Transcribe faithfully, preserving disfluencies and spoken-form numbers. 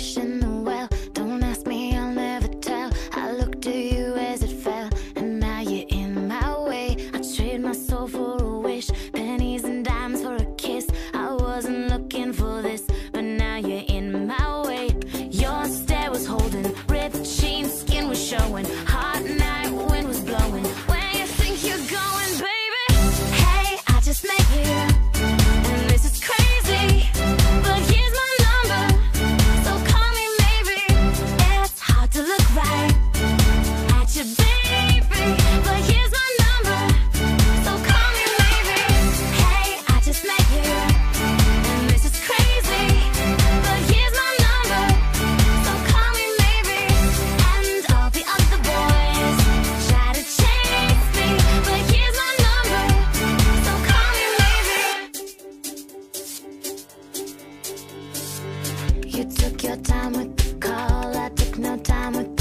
wishing the well. Don't ask me, I'll never tell. I looked at you as it fell, and now you're in my way. I trade my soul for a wish, pennies and dimes for a kiss. I wasn't looking for this, but now you're in my way. Your stare was holding, ripped jeans, skin was showing. Hot night, wind was blowing. Where you think you're going, baby? Hey, I just met you, and this is crazy, but here's my number, so call me maybe. It's hard to look right at you, baby, but here's my number, so call me maybe. Hey, I just met you, and this is crazy, but here's my number, so call me maybe. And all the other boys try to chase me, but here's my number, so call me maybe. You took your time with the call, I took no time with the